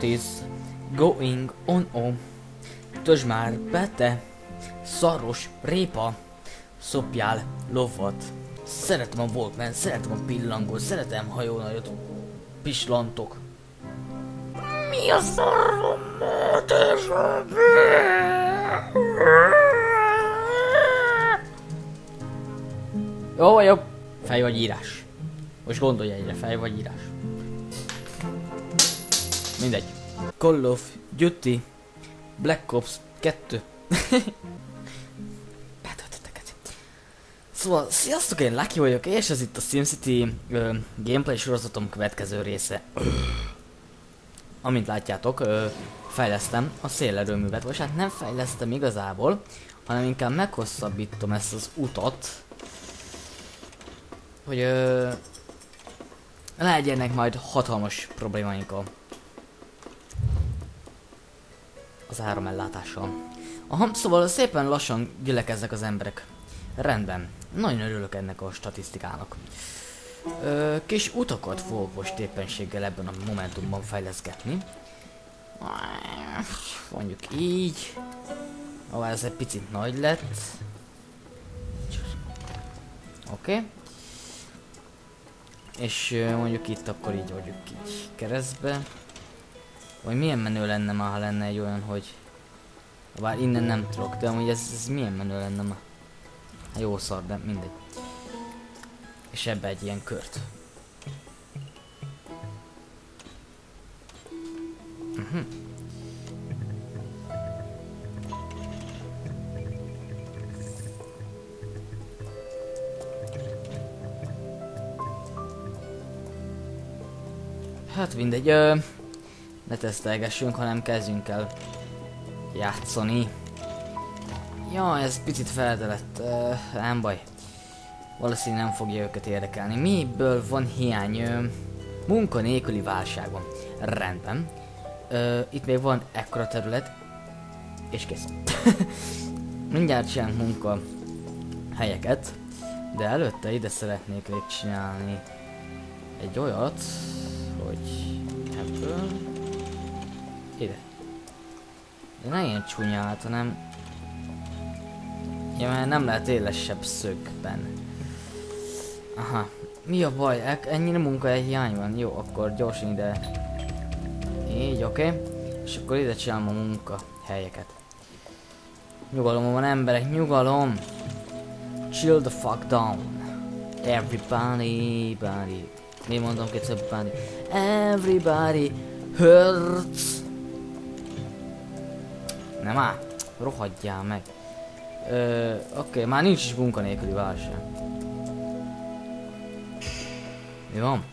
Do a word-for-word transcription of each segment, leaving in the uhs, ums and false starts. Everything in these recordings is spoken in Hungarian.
What is going on? Oh. Tösd már be, te szaros répa. Szopjál lovat. Szeretem a Walkman, szeretem a pillangót, szeretem, ha jó nagyot pislantok. Mi a szarom? Jó, jó. Fej vagy írás. Most gondolj egyre, fej vagy írás. Mindegy. Call of Duty Black Ops kettő. Szóval, sziasztok, én Lucky vagyok, és ez itt a SimCity ö, gameplay sorozatom következő része. Amint látjátok, ö, fejlesztem a szélerőművet, vagy hát nem fejlesztem igazából, hanem inkább meghosszabbítom ezt az utat, hogy ö, legyenek majd hatalmas problémáink a az áramellátással. Aha, szóval szépen lassan gyülekeznek az emberek. Rendben. Nagyon örülök ennek a statisztikának. Ö, kis utakat fogok most éppenséggel ebben a momentumban fejleszgetni. Mondjuk így. Ó, ez egy picit nagy lett. Oké. Okay. És mondjuk itt akkor így vagyok így keresztbe. Vagy milyen menő lenne már, ha lenne egy olyan, hogy... Bár innen nem tudok, de amúgy ez, ez milyen menő lenne már. Hát jó szar, de mindegy. És ebbe egy ilyen kört. Uh-huh. Hát mindegy, ö, ne tesztelgessünk, hanem kezdjünk el játszani. Ja, ez picit felede lett, uh, nem baj. Valószínűleg nem fogja őket érdekelni. Miből van hiány? Uh, munkanélküli válság van. Rendben. Uh, itt még van ekkora terület. És kész. Mindjárt csinálunk munka helyeket. De előtte ide szeretnék még csinálni egy olyat, hogy ebből ide. De ne ilyen csúnyát, hanem ja, mert nem lehet élesebb szögben. Aha. Mi a baj? E ennyire munkahely hiány van? Jó, akkor gyorsan ide. Így, oké. Okay. És akkor ide csinálom a munkahelyeket. Nyugalom van emberek, nyugalom! Chill the fuck down. Everybody, body. Mi mondom kétszer body? Everybody hurts. Nem áll. Rohadjál meg. Ö, oké, okay, már nincs is munkanélküli válság. Mi van?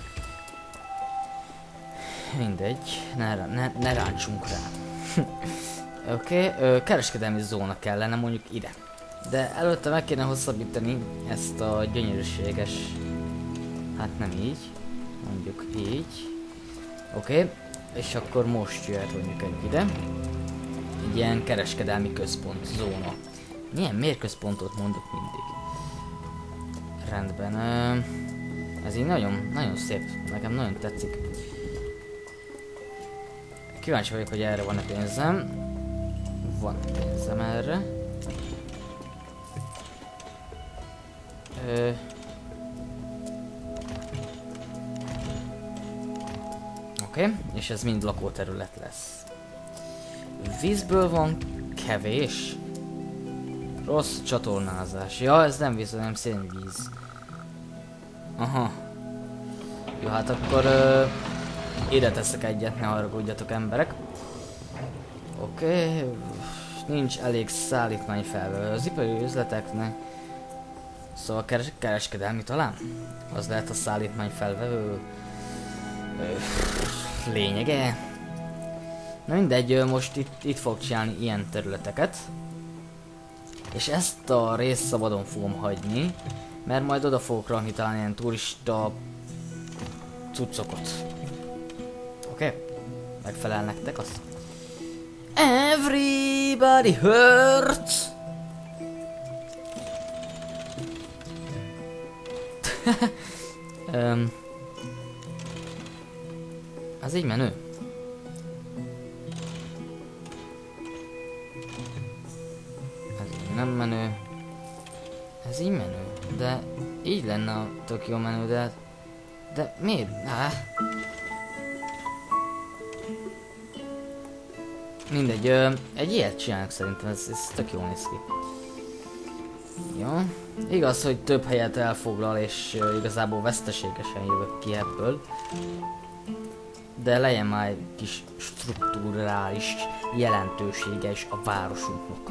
Mindegy, ne, ne, ne rántsunk rá. Oké, okay, kereskedelmi zóna kellene mondjuk ide. De előtte meg kéne hosszabbítani ezt a gyönyörűséges... Hát nem így, mondjuk így. Oké, okay, és akkor most jöhet mondjuk egy ide. Egy ilyen kereskedelmi központ, zóna. Milyen mérközpontot mondok mindig? Rendben. Ez így nagyon, nagyon szép. Nekem nagyon tetszik. Kíváncsi vagyok, hogy erre van-e pénzem. Van pénzem erre. Ö... Oké, okay, és ez mind lakóterület lesz. Vízből van kevés. Rossz csatornázás. Ja, ez nem víz, hanem szénvíz. Aha. Jó, hát akkor uh, ide teszek egyet, ne haragudjatok emberek. Oké. Okay. Nincs elég szállítmány felvevő az ipari üzleteknek. Szóval keres kereskedelmi talán? Az lehet a szállítmány felvevő uh, lényege. Na mindegy, most itt, itt fog csinálni ilyen területeket. És ezt a részt szabadon fogom hagyni, mert majd oda fogok rakni talán ilyen turista cuccokat. Oké? Okay? Megfelel nektek az? Everybody hurts! um, az így menő. nem menő. Ez így menő, de így lenne a tök jó menő, de... De miért? Á. Mindegy, ö, egy ilyet csinálok szerintem, ez, ez tök jól néz ki. Jó. Igaz, hogy több helyet elfoglal, és ö, igazából veszteségesen jövök ki ebből. De legyen már egy kis strukturális jelentősége is a városunknak.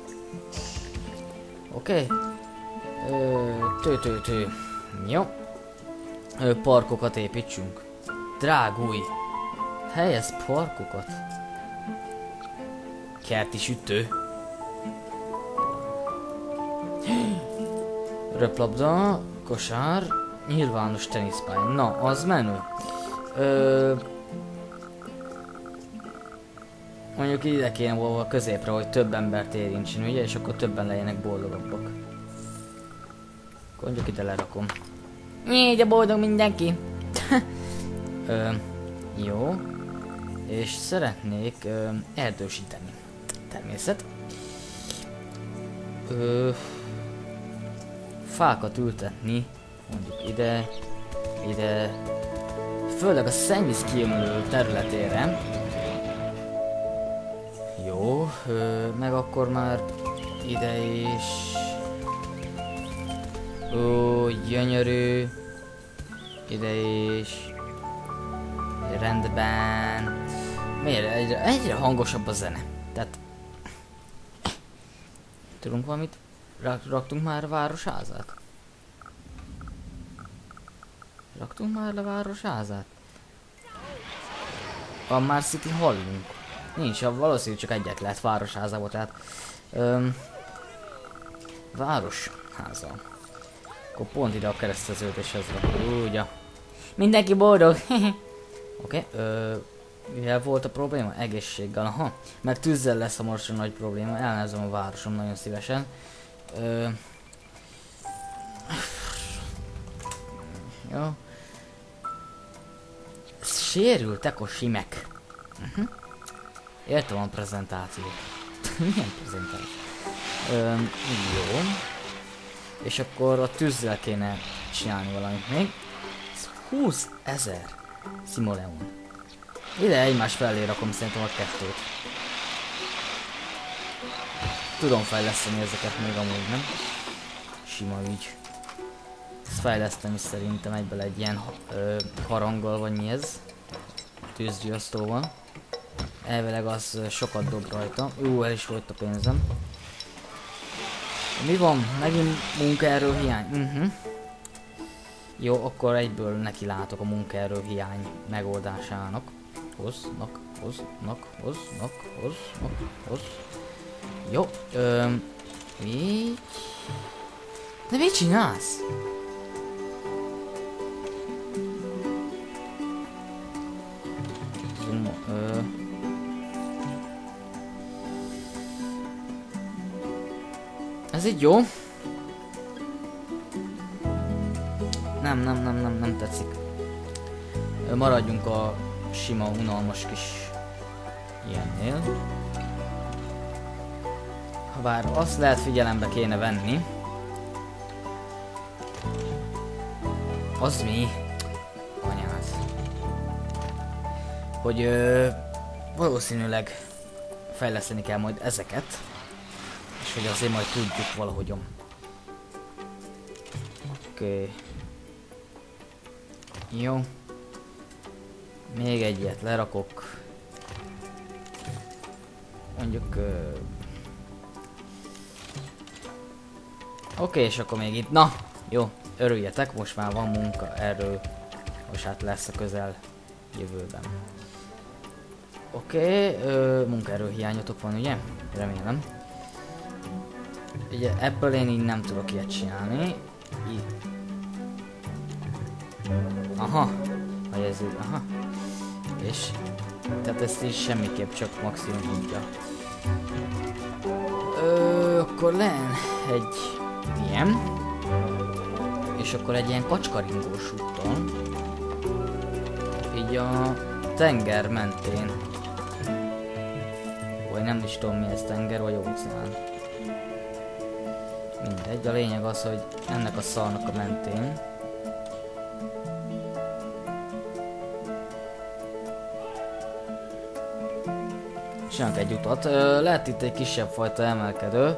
Oké? Okay. Tő-tő-tő. Jó. Ö, parkokat építsünk. Drágulj! Helyez parkokat. Kerti sütő. Röplabda, kosár, nyilvános teniszpálya. Na, az menő. Ö, mondjuk ide kéne volna középre, hogy több embert érintsen, ugye? És akkor többen legyenek boldogabbak. Akkor mondjuk ide lerakom. Így a boldog mindenki. Ö, jó. És szeretnék ö, erdősíteni. Természet. Ö, fákat ültetni. Mondjuk ide. Ide. Főleg a szennyvíz kiömlő területére. Jó. Ö, meg akkor már ide is. Ó, gyönyörű. Ide is. Rendben. Miért? Egyre, egyre hangosabb a zene. Tehát... Tudunk valamit? Rak, raktunk már a városházát? Raktunk már a városházát? Van már City Hallunk? Nincs, valószínűleg csak egyet lehet városházába, tehát... Öm, városháza. Akkor pont ide a kereszteződéshez rakjuk, ugye? Mindenki boldog! Oké, okay, mivel volt a probléma? Egészséggel, aha. Mert tűzzel lesz hamarosan nagy probléma, elnevezem a városom nagyon szívesen. Ö... Jó. Sérültek a simek. Uh-huh. Értem a prezentációt. Milyen prezentáció? Ö, jó. És akkor a tűzzel kéne csinálni valamit még. Ez húszezer simoleon. Ide egymás felé rakom szerintem a kettőt. Tudom fejleszteni ezeket még amúgy, nem? Sima ügy. Ezt fejlesztem is szerintem egyből egy ilyen ö, haranggal, vagy mi ez? Tűzgyasztóval. Elvileg az sokat dob rajta. Ú, el is volt a pénzem. Mi van? Megint munkaerő hiány. Uh-huh. Jó, akkor egyből neki látok a munkaerő hiány megoldásának. Hoznak, hoznak, hoznak, hoznak, hoz. Jó, öm, így. De mit csinálsz? Zoom, ö. Ez így jó? Nem, nem, nem, nem, nem tetszik. Maradjunk a sima, unalmas kis ilyennél. Habár azt lehet figyelembe kéne venni. Az mi? Anyád. Hogy ö, valószínűleg fejleszteni kell majd ezeket. És hogy azért majd tudjuk valahogyan. Oké. Okay. Jó. Még egyet lerakok. Mondjuk... Uh... Oké, okay, és akkor még itt... Na! Jó, örüljetek, most már van munkaerő. Most hát lesz a közel jövőben. Oké, okay, uh, munkaerő hiányotok van, ugye? Remélem. Ugye ebből én így nem tudok ilyet csinálni. Így. Aha. Vagy ez így, aha. És... Tehát ezt is semmiképp csak maximum tudja. Ö, akkor lenne egy ilyen. És akkor egy ilyen kacskaringós úton. Így a tenger mentén. Vagy nem is tudom mi ez, tenger vagy óceán. Mindegy, a lényeg az, hogy ennek a szarnak a mentén csinálunk egy utat. Ö, lehet itt egy kisebb fajta emelkedő.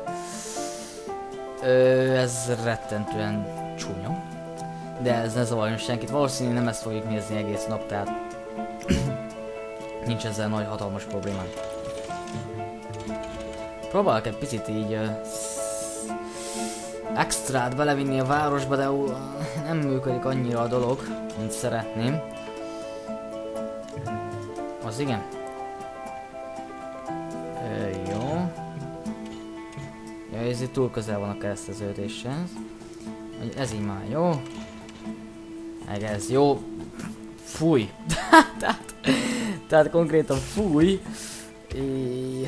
Ö, ez rettentően csúnya. De ez ne zavarjon senkit. Valószínűleg nem ezt fogjuk nézni egész nap, tehát nincs ezzel nagy hatalmas problémám. Próbálok egy picit így uh, extrát belevinni a városba, de uh, nem működik annyira a dolog, mint szeretném. Az igen. Ö, jó. Ja, ez itt túl közel van a kereszteződéshez. Ez így már jó. Meg ez jó. Fúj. tehát, tehát konkrétan fúj. É...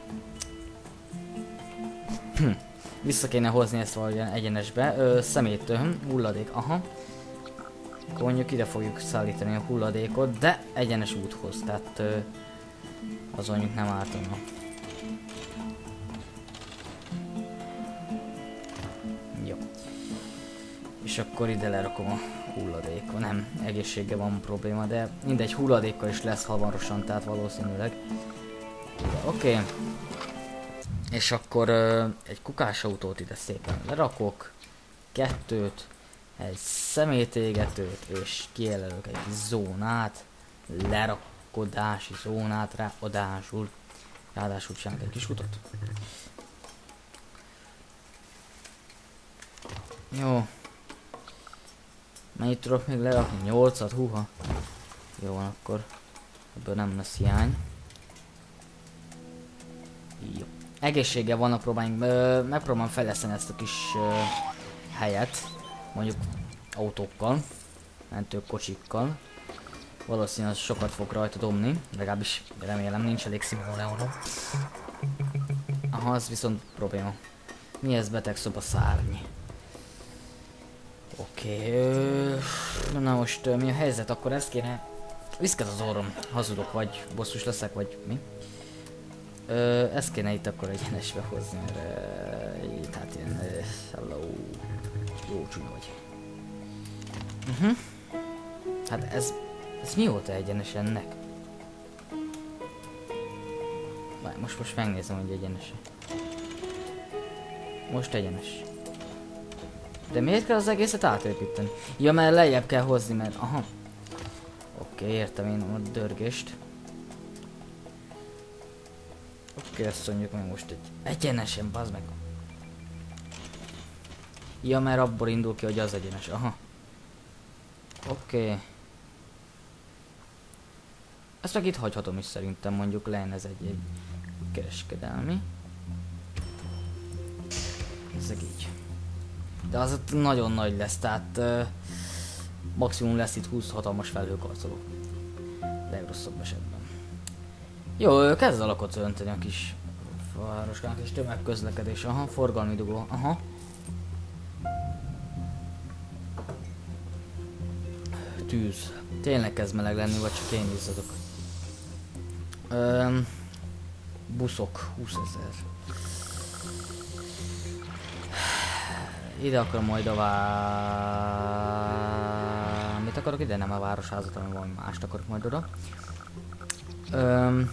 Hm. Vissza kéne hozni ezt valahogyan egyenesbe. Ö, szeméttől, hulladék, aha. Akkor mondjuk ide fogjuk szállítani a hulladékot, de egyenes úthoz, tehát ö, az mondjuk nem ártana. Jó. És akkor ide lerakom a hulladékot. Nem, egészséggel van probléma, de mindegy, hulladékkal is lesz hamarosan, tehát valószínűleg. Oké. Okay. És akkor uh, egy kukásautót ide szépen lerakok, kettőt, egy szemétégetőt, és kijelölök egy zónát, lerakodási zónát rá, adásul, ráadásul csinálok egy kis utat. Jó. Mennyit tudok még lerakni? nyolcat, húha. Jó van, akkor ebből nem lesz hiány. Jó. Egészséggel vannak próbáink, megpróbálom fejleszteni ezt a kis ö, helyet, mondjuk autókkal, mentőkocsikkal. Valószínűleg sokat fog rajta dobni, legalábbis remélem, nincs elég szimulálóra. Aha, az viszont probléma. Mi ez, beteg szoba szárny? Oké, okay, na most mi a helyzet? Akkor ezt kéne... Viszket az orrom, hazudok, vagy bosszus leszek, vagy mi? Ö, ezt kéne itt akkor egyenesbe hozni, mert uh, tehát ilyen uh, hello, jó csúnya vagy. Uh-huh. Hát ez, ez mióta egyenes ennek? Várj, most most megnézem, hogy egyenes. Most egyenes. De miért kell az egészet átépíteni? Ja, mert lejjebb kell hozni, mert aha. Oké, okay, értem én a dörgést. Oké, okay, ezt mondjuk meg most egy egyenesen, bazd meg. Ja, mert abból indul ki, hogy az egyenes, aha. Oké. Okay. Ezt meg itt hagyhatom is szerintem, mondjuk lenne ez egy, egy kereskedelmi. Ezek így. De az ott nagyon nagy lesz, tehát uh, maximum lesz itt húsz hatalmas felhőkarcoló. Legrosszabb esetben. Jó, kezd alakot önteni a kis városkának, és tömegközlekedés, aha, forgalmi dugó, aha. Tűz. Tényleg kezd meleg lenni, vagy csak én izzadok. Öm, buszok, húszezer. Ide akarom majd a vá... Mit akarok ide? Nem a városházat, hanem valami mást akarok majd oda. Öm...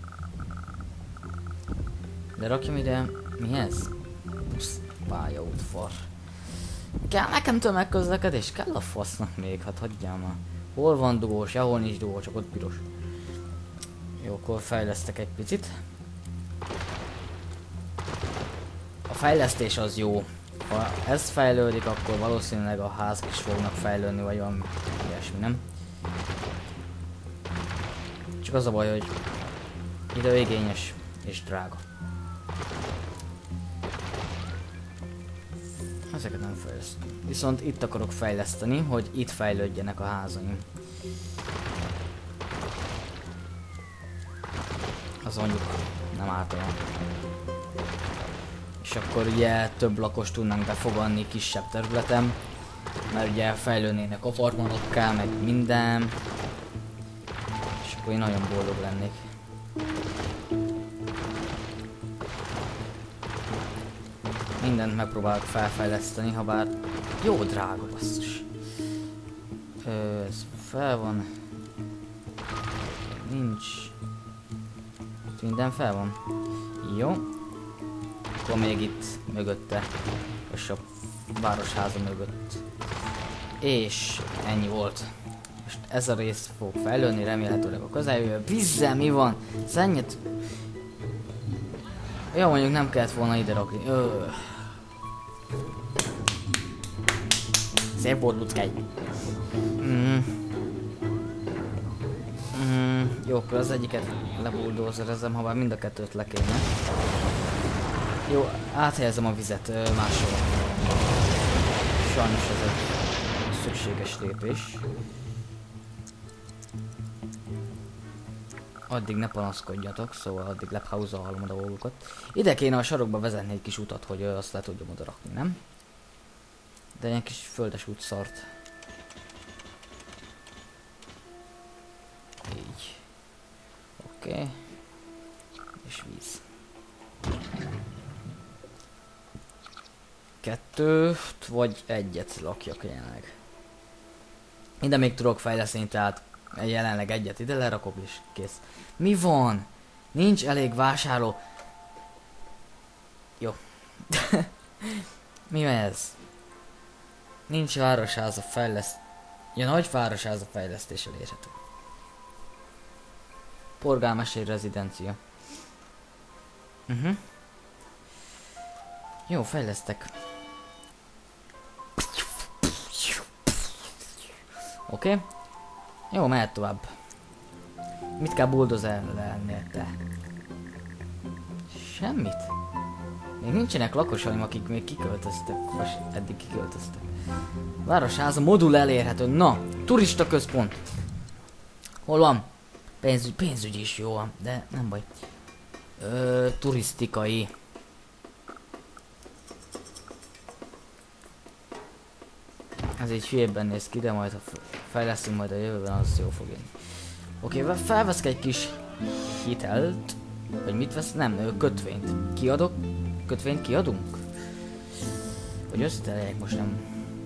De rakjam ide... Mi ez? Busz, pályaudvar. Kell nekem tömegközlekedés? Kell a fasznak még? Hát hagyjál már. Hol van dugós? Ja, hol nincs dugó, csak ott piros. Jó, akkor fejlesztek egy picit. A fejlesztés az jó. Ha ez fejlődik, akkor valószínűleg a házak is fognak fejlődni, vagy valami ilyesmi, nem? Csak az a baj, hogy időigényes és drága. Ezeket nem fejlesztem. Viszont itt akarok fejleszteni, hogy itt fejlődjenek a házaim. Az mondjuk nem általán. És akkor ugye több lakost tudnánk befogadni kisebb területen, mert ugye fejlődnének a farmanokkal, meg minden. És akkor én nagyon boldog lennék. mindent megpróbálok felfejleszteni, ha bár jó drága basszus. Ö, ez fel van. Nincs. Itt minden fel van. Jó. Akkor még itt mögötte. És a városháza mögött. És ennyi volt. Most ez a rész fog fejlődni, remélhetőleg a közeljövőben. Vízzel mi van? Szennyet... Jó, mondjuk nem kellett volna ide rakni. Ö. Szép volt, Luckány. Mm. Mm. Jó, akkor az egyiket lebuldózerezem, ha bár mind a kettőt le kéne. Jó, áthelyezem a vizet ö, máshol. Sajnos ez egy szükséges lépés. Addig ne panaszkodjatok, szóval addig lepauzolom a dolgokat. Ide kéne a sarokba vezetni egy kis utat, hogy azt le tudjam oda rakni, nem? De egy kis földes út szart. Így. Oké. Okay. És víz. Kettőt vagy egyet lakjak jelenleg. Ide még tudok fejleszteni, tehát jelenleg egyet ide lerakok és kész. Mi van? Nincs elég vásárló. Jó. Mi ez? Nincs városháza fejleszt... Ja, nagy városháza fejlesztés elérhető. Polgármesteri rezidencia. Uh -huh. Jó, fejlesztek. Oké. Okay. Jó, mehet tovább. Mit kell buldozerlelni te? Semmit? Még nincsenek lakosaim, akik még kiköltöztek, vagy eddig kiköltöztek. Városháza modul elérhető. Na, turista központ. Hol van? Pénzügy, pénzügy is jó, de nem baj. Ö, turisztikai. Ez így hülyébben néz ki, de majd ha fejlesztünk majd a jövőben, az jó fog jönni. Oké, okay, felveszek egy kis hitelt. Vagy mit vesz? Nem, kötvényt. Kiadok? Kötvényt kiadunk? Vagy összeteljek most nem.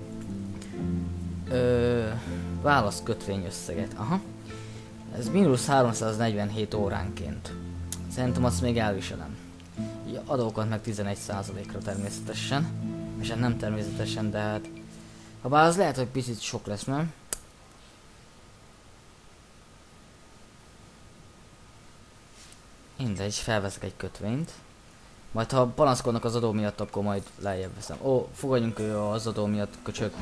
Ö, válasz kötvény összeget. Aha. Ez mínusz háromszáznegyvenhét óránként. Szerintem azt még elviselem. Ja, adókat meg tizenegy százalékra természetesen. És hát nem természetesen, de hát... Ha bár az lehet, hogy picit sok lesz, nem? Mindegy, felveszek egy kötvényt. Majd ha panaszkodnak az adó miatt, akkor majd lejjebb veszem. Ó, fogadjunk az adó miatt, köcsök.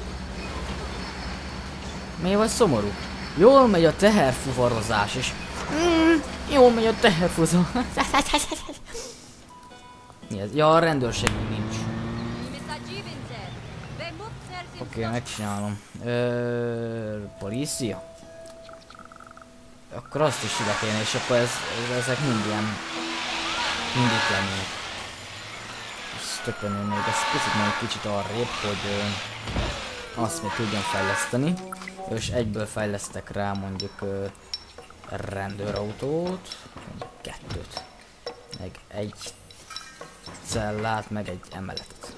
Miért vagy szomorú? Jól megy a teherfuvarozás is. Mm, jól megy a teherfuvarozás. Mi ez? Ja, a rendőrség nincs. Oké, okay, megcsinálom. Ö, polícia? Akkor azt is ide kéne, és akkor ez, ez, ezek mind ilyen... mind itt lennének. És többenő még ez picit még kicsit arrébb, hogy ö, azt még tudjam fejleszteni. És egyből fejlesztek rá mondjuk ö, rendőrautót, kettőt, meg egy cellát, meg egy emeletet.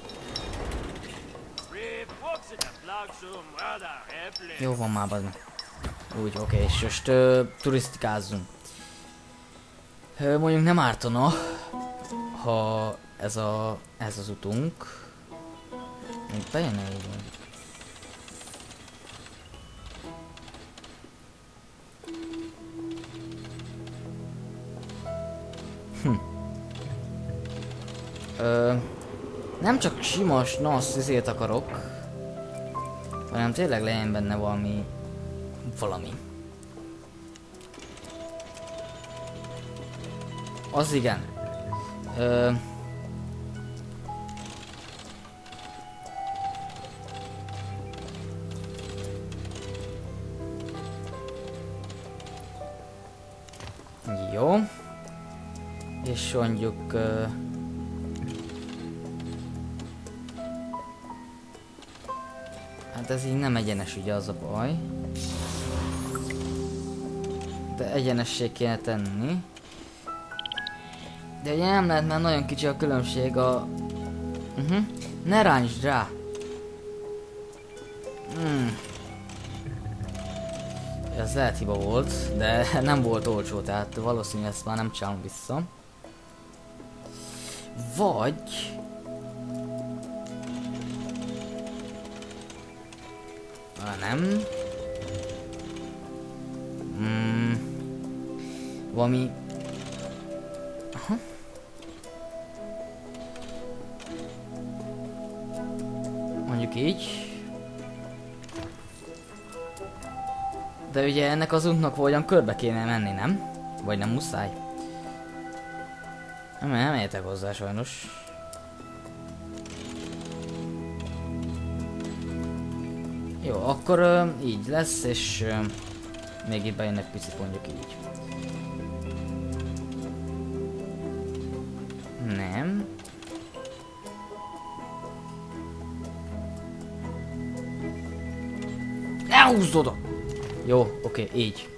Jó van már, bazd meg. Úgy, oké, okay, és most ö, turisztikázzunk. Ö, mondjuk nem ártana, ha ez a ez az utunk. Még bejönne így. Hm. Ö, nem csak sima snasz izét akarok, hanem tényleg legyen benne valami valami. Az igen. Ö... Jó. És mondjuk... Ö... Hát ez így nem egyenes, ugye az a baj. De egyenessé kéne tenni. De ugye nem lehet, mert nagyon kicsi a különbség a Uh-huh. Ne ráncsd rá! Hmm. Ez lehet hiba volt, de nem volt olcsó, tehát valószínűleg ezt már nem csinálom vissza. Vagy... Ah, nem. Hmm. Valami... Aha. Mondjuk így. De ugye ennek az útnak hogyan körbe kéne menni, nem? Vagy nem muszáj? Nem, nem értek hozzá sajnos. Jó, akkor uh, így lesz, és uh, még itt bejön egy picit, mondjuk így. Nem. Ne húzd oda! Jó, oké, okay, így.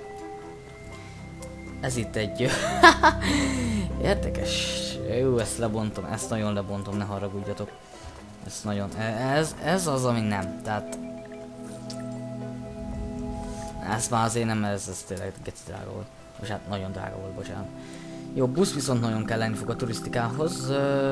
Ez itt egy... Érdekes. Jó, ezt lebontom, ezt nagyon lebontom, ne haragudjatok. Ez nagyon... Ez, ez az, ami nem, tehát... Ez már azért nem, ez, ez tényleg geci drága volt. Most hát nagyon drága volt, bocsánat. Jó, busz viszont nagyon kell lenni fog a turisztikához.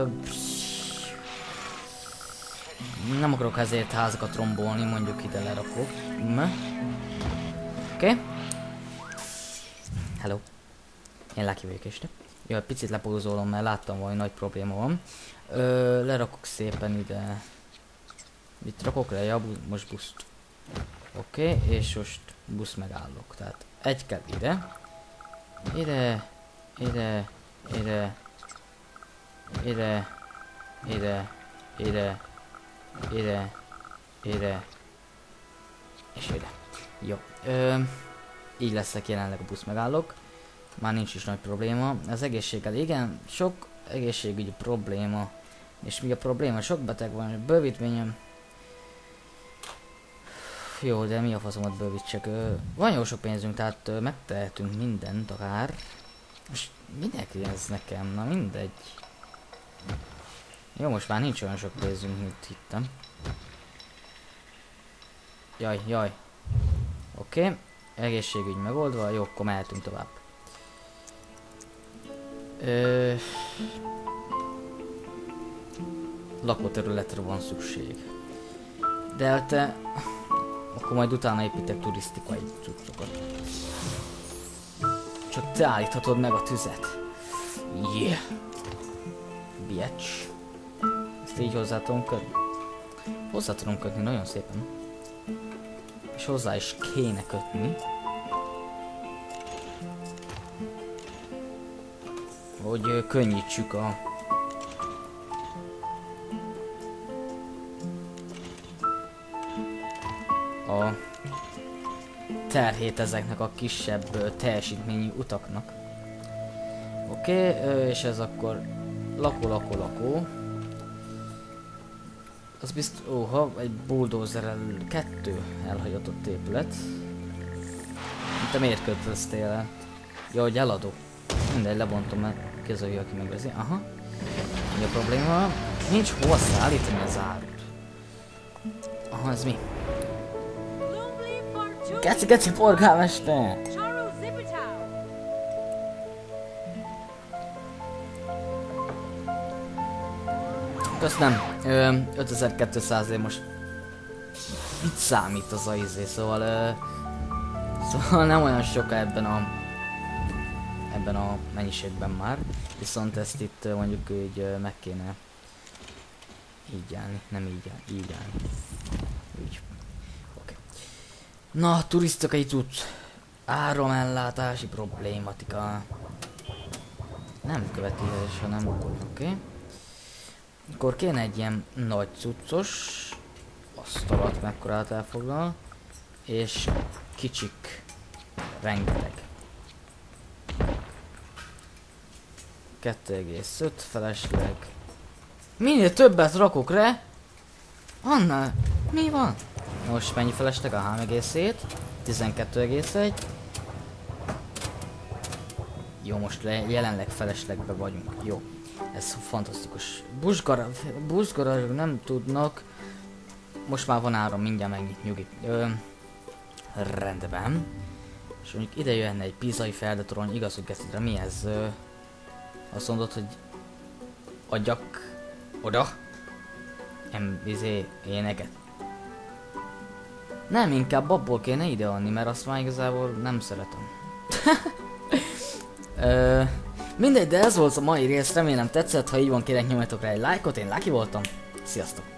Nem akarok ezért házakat rombolni, mondjuk ide lerakok. Oké. Okay. Hello. Én Lucky vagyok este. Jó, egy picit lepózolom, mert láttam, hogy nagy probléma van. Ö, lerakok szépen ide. Itt rakok le, ja, bu most buszt. Oké, okay, és most busz megállok. Tehát egy kell ide. Ide. Ide. Ide. Ide. Ide. Ide. Ide. Ide. És ide. Jó. Ö, így leszek jelenleg a busz megállok. Már nincs is nagy probléma. Az egészséggel igen, sok egészségügyi probléma. És mi a probléma? Sok beteg van, bővítményem. Jó, de mi a faszomat bővítsek? Ö, van jó sok pénzünk, tehát ö, megtehetünk mindent akár. Most mindenki ez nekem, na mindegy. Jó, most már nincs olyan sok pénzünk, mint hittem. Jaj, jaj. Oké, okay. Egészségügy megoldva, jó, akkor mehetünk tovább. Ö... Lakóterületre van szükség. De te... Akkor majd utána építek turisztikai cuccokat. Csak te állíthatod meg a tüzet. Yeah. Bitch. Ezt így hozzá tudom kötni. Hozzá tudom kötni nagyon szépen. És hozzá is kéne kötni. Hogy uh, könnyítsük a... a terhét ezeknek a kisebb uh, teljesítményű utaknak. Oké, okay, uh, és ez akkor lakó, lakó, lakó. Az biztos, óha, egy bulldozerrel kettő elhagyatott épület. Te miért kötöztél el? Ja, hogy eladó. Mindegy, lebontom, mert közöljük, aki megvezi. Aha. Mi a probléma? Nincs hova szállítani az árut. Aha, ez mi? Geci, geci, polgármester! Köszönöm. ötezer-kétszáz most mit számít az a izé, szóval ö, szóval nem olyan sok ebben a ebben a mennyiségben már, viszont ezt itt mondjuk így meg kéne így állni, nem így állni, így állni. Úgy. Oké. Okay. Na, turisztikai cucc. Áramellátási problématika. Nem követés, hanem oké. Okay. Akkor kéne egy ilyen nagy cuccos asztalat, mekkorát elfoglal, és kicsik, rengeteg. kettő egész öt felesleg. Minél többet rakok rá, annál mi van? Most mennyi felesleg? A három egész hét, tizenkettő egész egy. Jó, most le, jelenleg feleslegbe vagyunk. Jó. Ez fantasztikus. Buszgarázsok nem tudnak. Most már van áram, mindjárt megnyit, nyugi. Ö, rendben. És mondjuk ide jöhetne egy pizai feldetorony, igaz, hogy kezdődre mi ez? Ö, azt mondod, hogy adjak oda? Nem, izé, éneket. Nem, inkább abból kéne ide adni, mert azt már igazából nem szeretem. Ö, mindegy, de ez volt a mai rész, remélem tetszett, ha így van, kérek nyomjatok rá egy lájkot, én Lucky voltam, sziasztok!